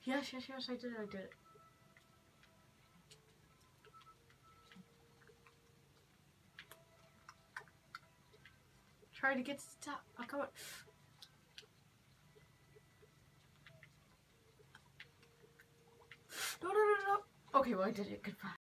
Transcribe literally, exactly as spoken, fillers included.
Yes, yes, yes, I did it, I did it. Try to get to the top. Oh, come on. No, no, no, no. Okay, well, I did it. Goodbye.